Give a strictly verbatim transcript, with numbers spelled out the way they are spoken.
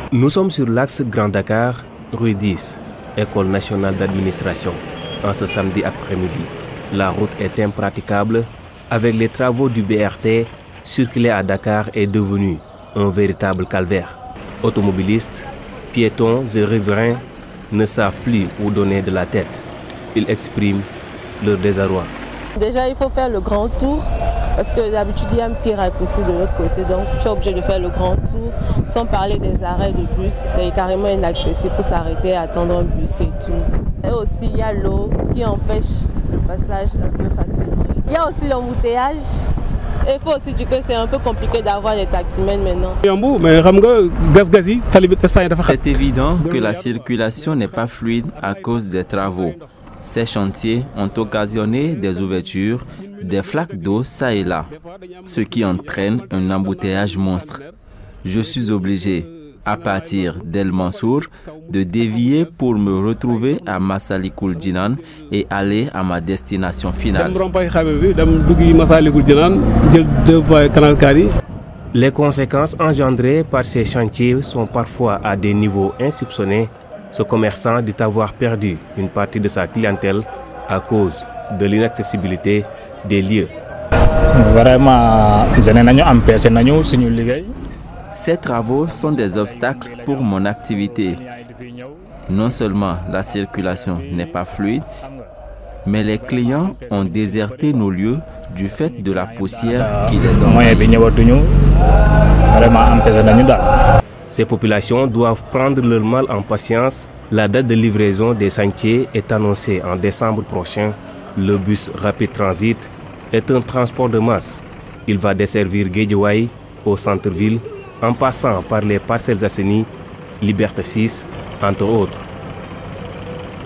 Nous sommes sur l'axe Grand Dakar, rue dix, École nationale d'administration. En ce samedi après-midi, la route est impraticable. Avec les travaux du B R T, circuler à Dakar est devenu un véritable calvaire. Automobilistes, piétons et riverains ne savent plus où donner de la tête. Ils expriment leur désarroi. Déjà, il faut faire le grand tour parce que d'habitude, il y a un petit raccourci de l'autre côté. Donc, tu es obligé de faire le grand tour sans parler des arrêts de bus. C'est carrément inaccessible pour s'arrêter, attendre un bus et tout. Et aussi, il y a l'eau qui empêche le passage un peu facilement. Il y a aussi l'embouteillage. Et il faut aussi dire que c'est un peu compliqué d'avoir les taximens maintenant. C'est évident que la circulation n'est pas fluide à cause des travaux. Ces chantiers ont occasionné des ouvertures, des flaques d'eau ça et là, ce qui entraîne un embouteillage monstre. Je suis obligé, à partir d'El Mansour, de dévier pour me retrouver à Massalikul Jinan et aller à ma destination finale. Les conséquences engendrées par ces chantiers sont parfois à des niveaux insoupçonnés. Ce commerçant dit avoir perdu une partie de sa clientèle à cause de l'inaccessibilité des lieux. Vraiment, ces travaux sont des obstacles pour mon activité. Non seulement la circulation n'est pas fluide, mais les clients ont déserté nos lieux du fait de la poussière qui les envahit. Ces populations doivent prendre leur mal en patience. La date de livraison des chantiers est annoncée en décembre prochain. Le bus Rapid Transit est un transport de masse. Il va desservir Guédiawaye au centre-ville en passant par les Parcelles Assainies, Liberté six, entre autres.